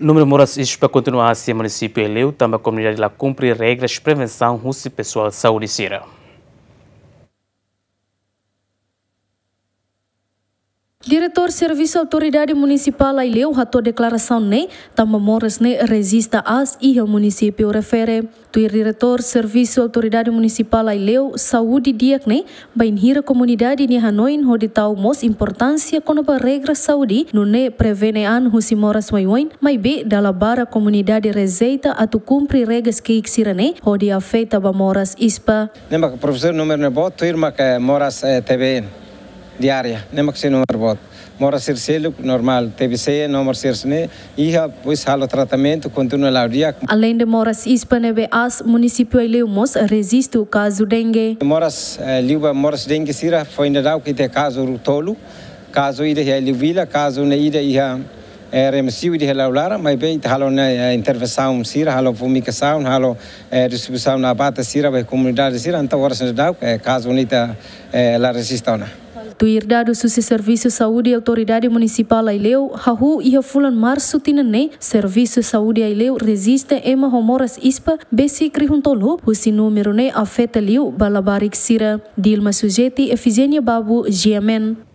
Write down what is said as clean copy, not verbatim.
Número moras para continuar a ser município eleu, também a comunidade lá cumpre regras de prevenção russo pessoal saúde sira. Diretor Serviço Autoridade Municipal Aileu ratou declaração ne também moras ne resista às e o município refere. O diretor Serviço Autoridade Municipal Aileu Saúde Diak ne bainhira comunidade ni Hanoi onde tal mos importância com a regra saúde no ne prevene an husi moras maiuin mai be dala bara comunidade rezeita atu cumpre regras que xirane onde afeta ba moras ispa. Nema professor número ne bot irma que moras TBN diária, nem que se número bot. Mora ser selo normal, TBC, número ser ne, e pois halo tratamento continua lá o dia. Além de moras ispanebe as município Aileu mos resiste o caso dengue. Moras liuba moras dengue sira foi ainda dá o que tem caso tolo, caso ida é liuvila, caso ne ida ia remessiu de laulara, mas bem halo na intervenção sira, halo fumigação, halo distribuição na bata sira, vai comunidade sira, então horas ainda dá caso unita la resistona. Do Irdado Suci Serviço Saúde e Autoridade Municipal Aileu, Hahu e Fulan Março Tinane, Serviço Saúde Aileu resiste ema homoras ispa, besi krihuntolo, o número ne afeta liu balabarik sira. Dilma Sujeti, Efigênia Babu, GMN.